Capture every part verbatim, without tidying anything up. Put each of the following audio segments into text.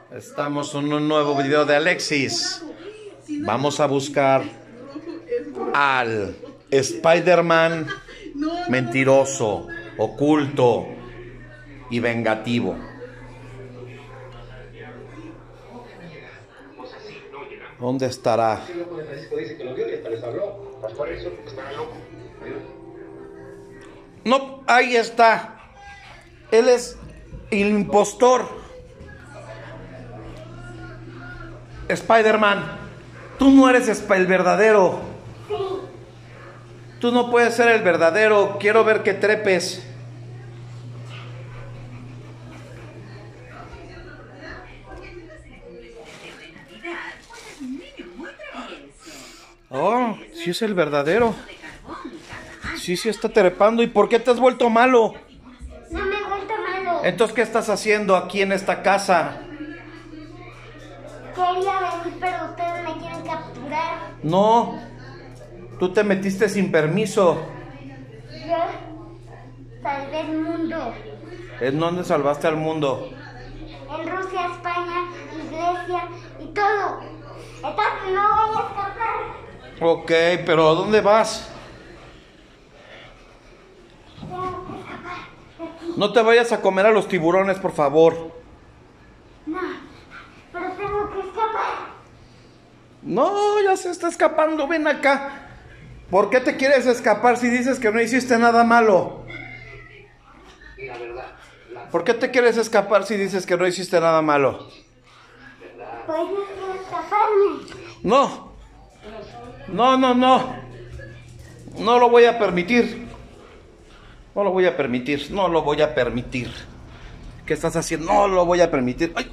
Estamos en un nuevo video de Alexis. Vamos a buscar al Spider-Man mentiroso, oculto y vengativo. ¿Dónde estará? No, ahí está. Él es el impostor. Spider-Man, tú no eres el verdadero. Sí. Tú no puedes ser el verdadero. Quiero ver que trepes. Oh, sí es el verdadero. Sí, sí está trepando. ¿Y por qué te has vuelto malo? No me he vuelto malo. Entonces, ¿qué estás haciendo aquí en esta casa? Quería venir, pero ustedes me quieren capturar. No, tú te metiste sin permiso. Yo salvé el mundo. ¿En dónde salvaste al mundo? En Rusia, España, Iglesia y todo. Entonces no voy a escapar. Ok, pero ¿a dónde vas? Tengo que escapar de aquí. No te vayas a comer a los tiburones, por favor. No, pero tengo que escapar. No, ya se está escapando, ven acá. ¿Por qué te quieres escapar si dices que no hiciste nada malo? ¿Por qué te quieres escapar si dices que no hiciste nada malo? Pues yo quiero escaparme. No, no, no, no. No lo voy a permitir. No lo voy a permitir, no lo voy a permitir. ¿Qué estás haciendo? No lo voy a permitir. ¡Ay!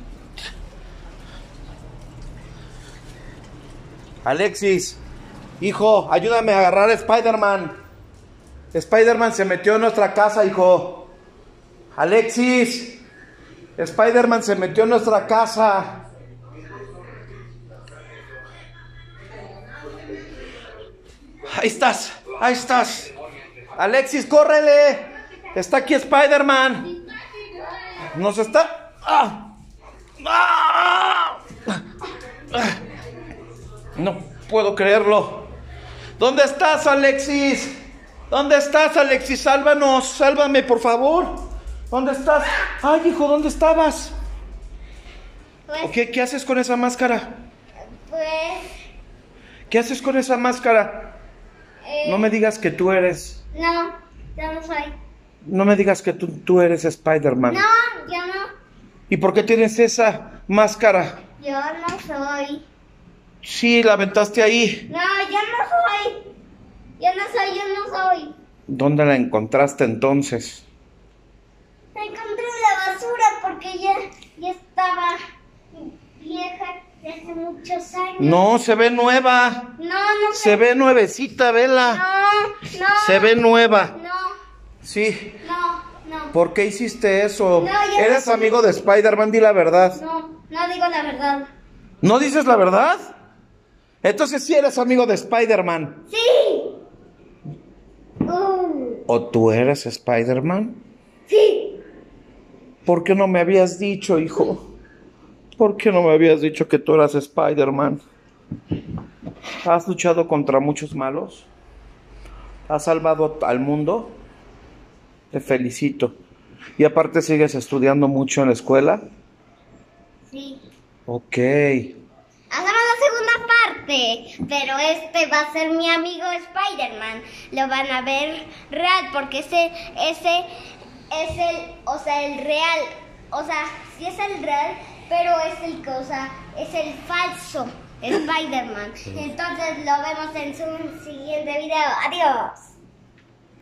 Alexis, hijo, ayúdame a agarrar a Spider-Man. Spider-Man se metió en nuestra casa, hijo. Alexis, Spider-Man se metió en nuestra casa. Ahí estás, ahí estás. Alexis, córrele. Está aquí Spider-Man. Nos está... ¡Ah! ¡Ah! No puedo creerlo. ¿Dónde estás, Alexis? ¿Dónde estás, Alexis? Sálvanos, sálvame, por favor. ¿Dónde estás? Ay, hijo, ¿dónde estabas? Pues, ¿Qué, qué haces con esa máscara? pues, ¿Qué haces con esa máscara? eh, No me digas que tú eres... no, yo no soy. No me digas que tú, tú eres Spider-Man. No, yo no, ¿Y por qué tienes esa máscara? yo no soy. Sí, la aventaste ahí. No, yo no soy. Yo no soy, yo no soy. ¿Dónde la encontraste entonces? La encontré en la basura porque ya, ya estaba vieja de hace muchos años. No, se ve nueva. No, no Se ve nuevecita, vela. No, no. Se ve nueva. No, Sí. no, no. ¿Por qué hiciste eso? No, ya ¿Eres no- amigo de Spider-Man? Di la verdad. No, no digo la verdad. ¿No dices la verdad? Entonces sí eres amigo de Spider-Man. Sí. Uh, ¿O tú eres Spider-Man? sí. ¿Por qué no me habías dicho, hijo? ¿Por qué no me habías dicho que tú eras Spider-Man? ¿Has luchado contra muchos malos? ¿Has salvado al mundo? Te felicito. ¿Y aparte sigues estudiando mucho en la escuela? Sí. Ok. Hagamos la segunda parte, pero este va a ser mi amigo Spider-Man. Lo van a ver real, porque ese, ese es el, o sea, el real. O sea, sí es el real, pero es el cosa, es el falso Spider-Man. Entonces lo vemos en su siguiente video. Adiós.